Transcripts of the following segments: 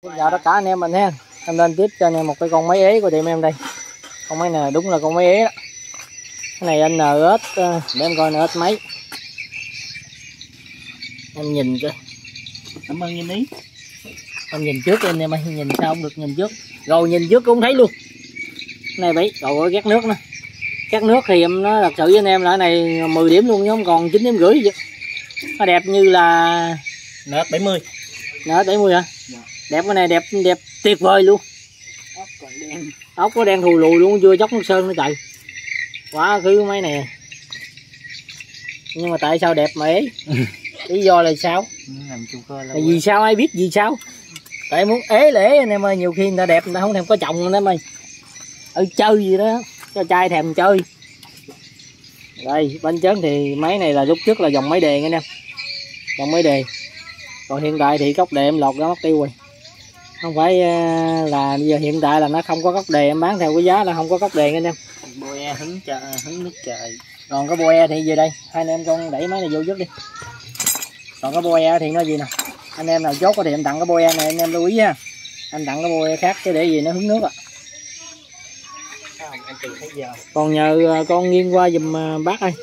Chào tất cả anh em mình ha. Em lên tiếp cho anh em một cái con máy ế của tiệm em đây. Con máy này đúng là con máy ế đó. Cái này anh NS để em coi NS mấy. Em nhìn coi. Cảm ơn anh ý. Em nhìn trước anh em ơi, nhìn sao không được, nhìn trước. Rồi nhìn trước cũng không thấy luôn. Cái này bảy, rồi gác nước nè. Gác nước thì em nói thật sự với anh em là cái này 10 điểm luôn chứ không còn 9 điểm rưỡi gì. Nó đẹp như là NS 70. NS 70 hả? Dạ. Đẹp, cái này đẹp tuyệt vời luôn. Ốc còn đen. Ốc có đen thù lùi luôn, chưa chóc nước sơn nữa trời. Quá khứ máy này. Nhưng mà tại sao đẹp mà ế? Lý do là sao? Là vì sao ai biết vì sao? Tại muốn ế là ế anh em ơi, nhiều khi người ta đẹp người ta không thèm có chồng anh em ơi. Chơi gì đó, cho trai thèm chơi. Đây, bánh trớn thì máy này là lúc trước là dòng máy đề anh em. Dòng máy đề. Còn hiện tại thì gốc đề em lột ra mất tiêu rồi. Không phải là bây giờ hiện tại là nó không có gốc đề, em bán theo cái giá là không có gốc đề anh em. Boe hứng nước trời. Còn cái boe thì về đây, hai anh em con đẩy máy này vô trước đi. Còn cái boe thì nó gì nè, anh em nào chốt thì em tặng cái boe này anh em lưu ý ha. Anh tặng cái boe khác chứ để gì nó hứng nước à. Còn nhờ con nghiêng qua giùm bác ơi.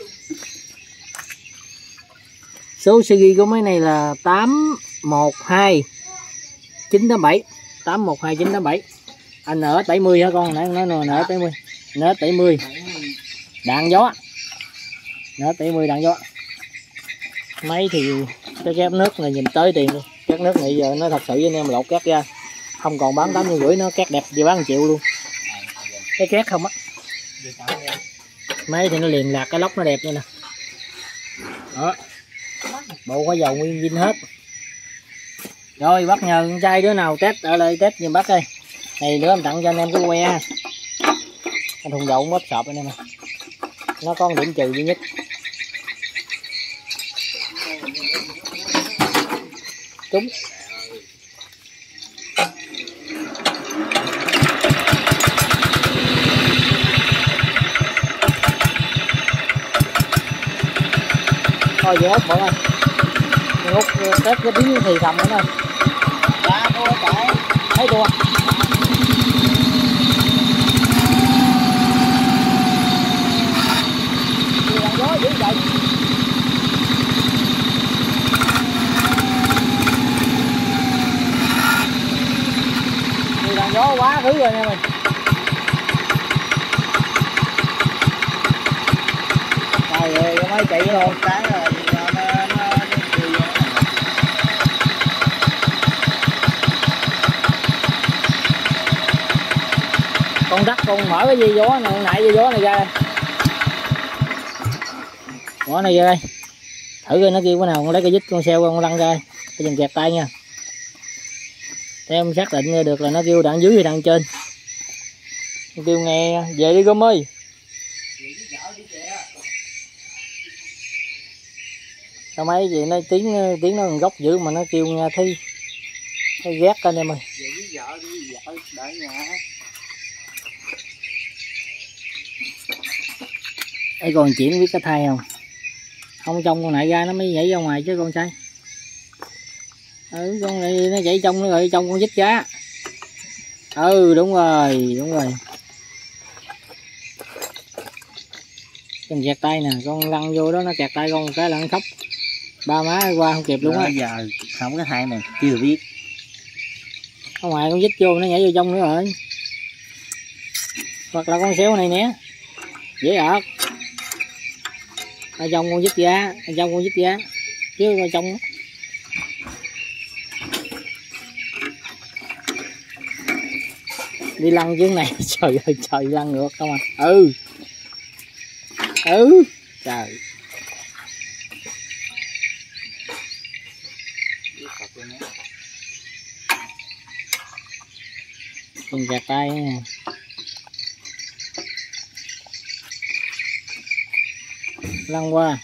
Số series của máy này là 812 987 812 987. Anh NS 70 hả con? Nãy nói NS 70. NS 70. Đạn gió. NS 70 đạn gió. Máy thì cái két nước này nhìn tới tiền luôn. Két nước này giờ nó thật sự với anh em lột két ra. Không còn bán 850 nó két đẹp gì bán 1 triệu luôn. Cái két không á. Máy thì nó liền lạc, cái lốc nó đẹp như nè. Đó. Bộ có dầu nguyên zin hết. Rồi bác nhờ con trai đứa nào test ở đây test giùm bác ơi. Này nữa em tặng cho anh em cái que. Cái thùng dầu mất sọp anh em nè. Nó có một điểm trừ duy nhất. Đúng. Thôi về ốc bọn ơi. Út test cái tiếng thì thầm nữa thôi. Dạ cô chạy. Thấy cô. Đi làm gió dữ vậy. Đi làm gió quá thứ rồi nha mình. Trời ơi, có mấy chạy luôn cái rồi. Con đắt con mở cái dây gió này, nãy dây gió này ra đây. Gió này ra đây. Thử coi nó kêu cái nào, con lấy cái dít con xeo con lăn ra. Cái dừng kẹp tay nha. Để em xác định được là nó kêu đạn dưới hay đạn trên. Nó kêu nghe về đi Gom ơi. Sao mấy gì nó tiếng nó còn gốc dữ mà nó kêu nghe thấy ghét anh em ơi. Về với vợ đi, vợ đợi nhà. Ấy còn chuyện biết cái thai không? Không trong con này ra nó mới nhảy ra ngoài chứ con trai. Con này nó chạy trong nó rồi trong con vít giá. Đúng rồi, đúng rồi. Con kẹt tay nè, con lăn vô đó nó kẹt tay con một cái là nó khóc. Ba má qua không kịp luôn á. Giờ không cái thai này chưa biết. Ở ngoài con vít vô nó nhảy vô trong nữa rồi. Hoặc là con xéo này nè. Dễ ợt. Ở trong con vít giá, ở trong con vít giá. Chứ ở trong. Đi lăn chứ này, trời ơi trời lăn ngược không à. Trời. Con gạt tay nè. Lăn qua.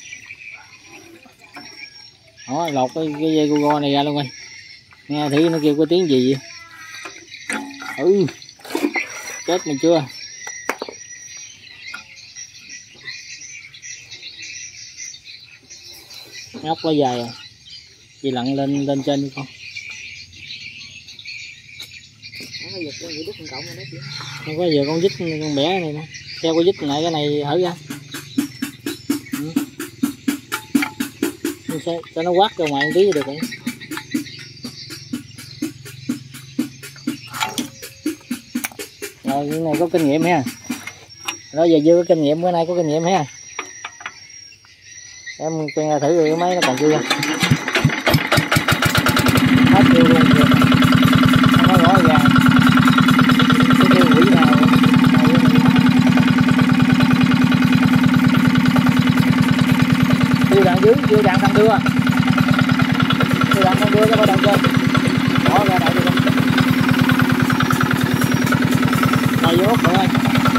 Đó, lột cái dây go này ra luôn coi. Nghe thử nó kêu có tiếng gì vậy. Chết mình chưa. Ốc quá dài à. Chị lặn lên trên đi con. Không có giờ con vít con bẻ này nè, theo con vít lại cái này hở ra. Cho nó quát ra ngoài một tí được rồi. Rồi cái này có kinh nghiệm ha. Đó giờ chưa có kinh nghiệm, bữa nay có kinh nghiệm ha. Em thử rồi mấy nó còn chưa. Hết chưa luôn kìa. Nó rõ ràng. Cái quỷ nào. Đưa đạn dưới, đưa đạn thằng đưa. Đưa đạn thằng đưa cho bao đạn trên. Bỏ ra đại được. Rồi vô ốc rồi.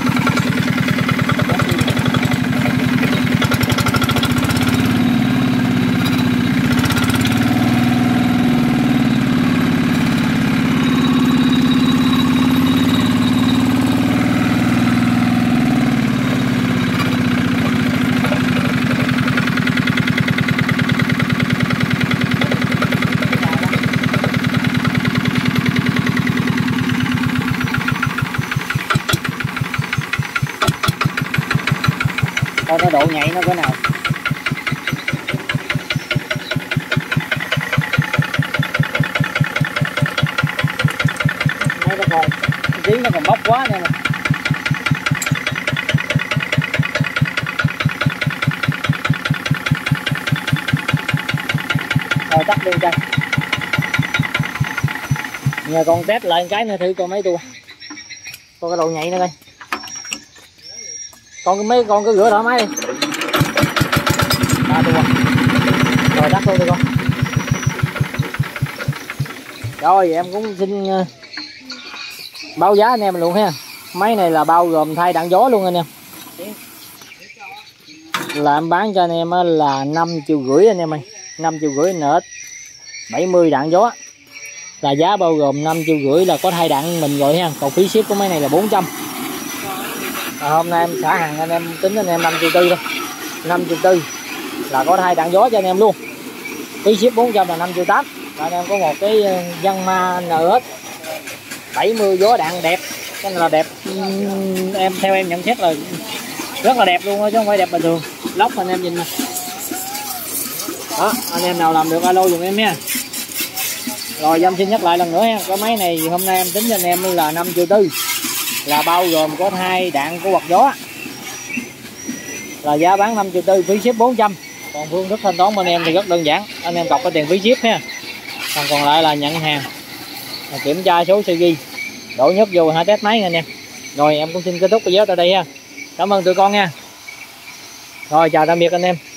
Coi nó độ nhạy nó cỡ nào. Mấy nó còn tiếng nó còn bốc quá nè. Rồi tắt đi cho. Giờ con test lại cái nữa thử coi mấy tua. Coi cái độ nhạy nữa đây. Con mấy con cứ rửa thoải mái đi. 3 tua. Rồi tắt luôn đi con. Rồi em cũng xin báo giá anh em luôn ha. Máy này là bao gồm thay đạn gió luôn anh em. Là em bán cho anh em là 5,5 triệu anh em ơi. 5,5 triệu NX 70 đạn gió. Là giá bao gồm 5,5 triệu là có thay đạn mình rồi ha. Còn phí ship của máy này là 400. Hôm nay em xả hàng anh em tính anh em 5,4 triệu thôi. 5,4 triệu là có thay đạn gió cho anh em luôn. Phí ship 400 là 5,8 triệu. Và anh em có một cái Yanmar NX 70 gió đạn đẹp. Cái này là đẹp, em theo em nhận xét là rất là đẹp luôn chứ không phải đẹp bình thường. Lóc anh em nhìn nè. Đó, anh em nào làm được alo dùm em nha. Rồi em xin nhắc lại lần nữa ha. Cái máy này hôm nay em tính cho anh em là 5,4 triệu. Là bao gồm có thay đạn của quạt gió. Là giá bán 5,4 triệu, phí ship 400. Còn phương thức thanh toán bên em thì rất đơn giản. Anh em cọc cái tiền phí ship ha. Còn lại là nhận hàng, kiểm tra số CG, đổ nhất vô hả test máy anh em. Rồi em cũng xin kết thúc video tại đây ha. Cảm ơn tụi con nha. Rồi chào tạm biệt anh em.